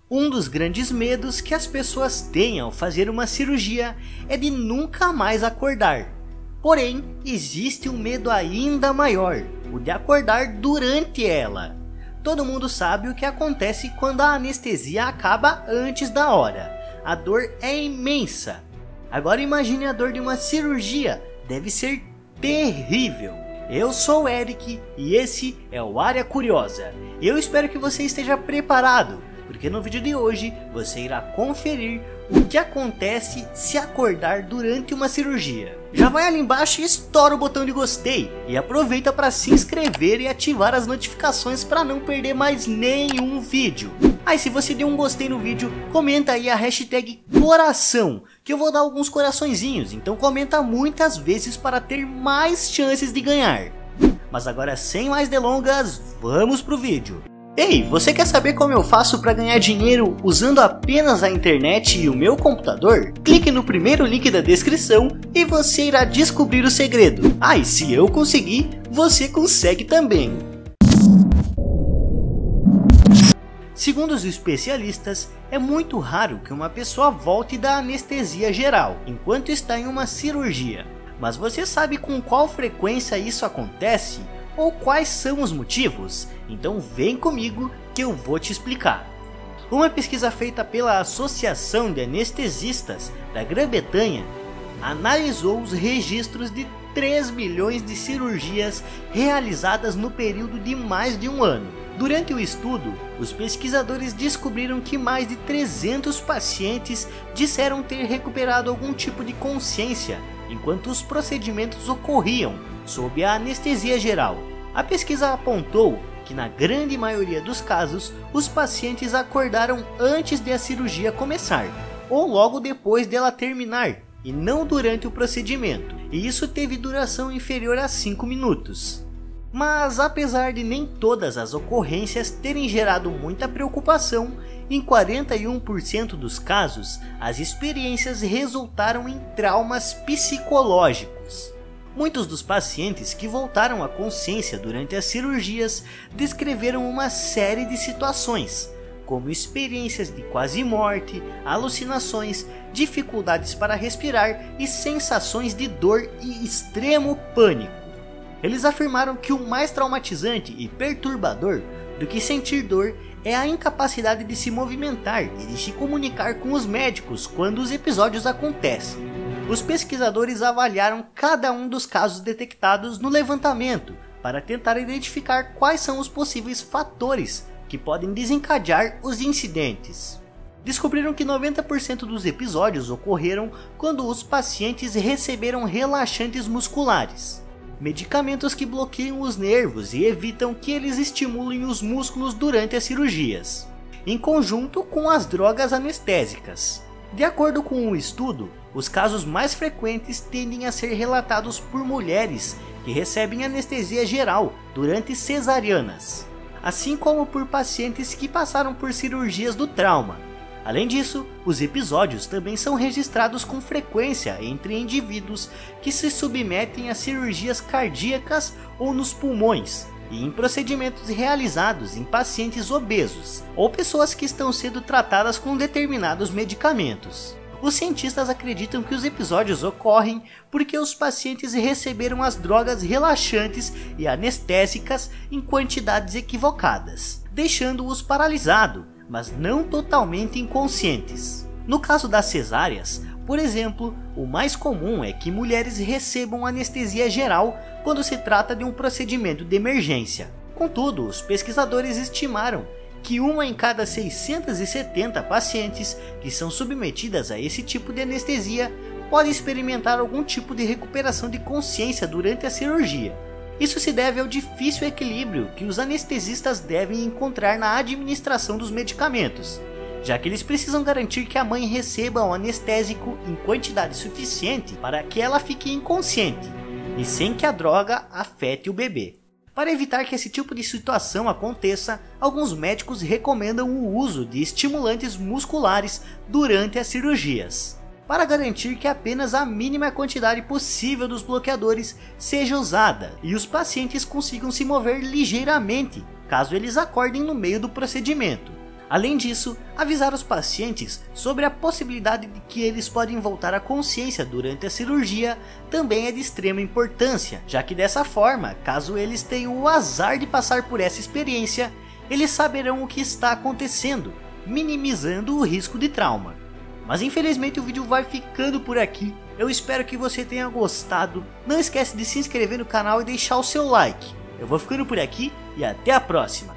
Um dos grandes medos que as pessoas têm ao fazer uma cirurgia é de nunca mais acordar. Porém, existe um medo ainda maior, o de acordar durante ela. Todo mundo sabe o que acontece quando a anestesia acaba antes da hora. A dor é imensa. Agora imagine a dor de uma cirurgia, deve ser terrível. Eu sou o Eric e esse é o Área Curiosa. Eu espero que você esteja preparado, porque no vídeo de hoje você irá conferir o que acontece se acordar durante uma cirurgia. Já vai ali embaixo e estoura o botão de gostei e aproveita para se inscrever e ativar as notificações para não perder mais nenhum vídeo. Aí se você deu um gostei no vídeo, comenta aí a hashtag coração, que eu vou dar alguns coraçõezinhos, então comenta muitas vezes para ter mais chances de ganhar. Mas agora sem mais delongas, vamos pro vídeo. Ei, você quer saber como eu faço para ganhar dinheiro usando apenas a internet e o meu computador? Clique no primeiro link da descrição e você irá descobrir o segredo. Ah, e se eu conseguir, você consegue também. Segundo os especialistas, é muito raro que uma pessoa volte da anestesia geral enquanto está em uma cirurgia. Mas você sabe com qual frequência isso acontece? Ou quais são os motivos? Então vem comigo que eu vou te explicar. Uma pesquisa feita pela Associação de Anestesistas da Grã-Bretanha analisou os registros de 3 milhões de cirurgias realizadas no período de mais de um ano. Durante o estudo, os pesquisadores descobriram que mais de 300 pacientes disseram ter recuperado algum tipo de consciência enquanto os procedimentos ocorriam sob a anestesia geral. A pesquisa apontou que na grande maioria dos casos, os pacientes acordaram antes de a cirurgia começar, ou logo depois dela terminar, e não durante o procedimento, e isso teve duração inferior a 5 minutos. Mas apesar de nem todas as ocorrências terem gerado muita preocupação, em 41% dos casos, as experiências resultaram em traumas psicológicos. Muitos dos pacientes que voltaram à consciência durante as cirurgias descreveram uma série de situações, como experiências de quase morte, alucinações, dificuldades para respirar e sensações de dor e extremo pânico. Eles afirmaram que o mais traumatizante e perturbador do que sentir dor é a incapacidade de se movimentar e de se comunicar com os médicos quando os episódios acontecem. Os pesquisadores avaliaram cada um dos casos detectados no levantamento para tentar identificar quais são os possíveis fatores que podem desencadear os incidentes. Descobriram que 90% dos episódios ocorreram quando os pacientes receberam relaxantes musculares, medicamentos que bloqueiam os nervos e evitam que eles estimulem os músculos durante as cirurgias, em conjunto com as drogas anestésicas. De acordo com o estudo, os casos mais frequentes tendem a ser relatados por mulheres que recebem anestesia geral durante cesarianas, assim como por pacientes que passaram por cirurgias do trauma. Além disso, os episódios também são registrados com frequência entre indivíduos que se submetem a cirurgias cardíacas ou nos pulmões, e em procedimentos realizados em pacientes obesos ou pessoas que estão sendo tratadas com determinados medicamentos. Os cientistas acreditam que os episódios ocorrem porque os pacientes receberam as drogas relaxantes e anestésicas em quantidades equivocadas, deixando-os paralisados, mas não totalmente inconscientes. No caso das cesáreas, por exemplo, o mais comum é que mulheres recebam anestesia geral quando se trata de um procedimento de emergência. Contudo, os pesquisadores estimaram que 1 em cada 670 pacientes que são submetidas a esse tipo de anestesia pode experimentar algum tipo de recuperação de consciência durante a cirurgia. Isso se deve ao difícil equilíbrio que os anestesistas devem encontrar na administração dos medicamentos, já que eles precisam garantir que a mãe receba o anestésico em quantidade suficiente para que ela fique inconsciente, e sem que a droga afete o bebê. Para evitar que esse tipo de situação aconteça, alguns médicos recomendam o uso de estimulantes musculares durante as cirurgias, para garantir que apenas a mínima quantidade possível dos bloqueadores seja usada e os pacientes consigam se mover ligeiramente, caso eles acordem no meio do procedimento. Além disso, avisar os pacientes sobre a possibilidade de que eles podem voltar à consciência durante a cirurgia também é de extrema importância, já que dessa forma, caso eles tenham o azar de passar por essa experiência, eles saberão o que está acontecendo, minimizando o risco de trauma. Mas infelizmente o vídeo vai ficando por aqui. Eu espero que você tenha gostado. Não esquece de se inscrever no canal e deixar o seu like. Eu vou ficando por aqui e até a próxima.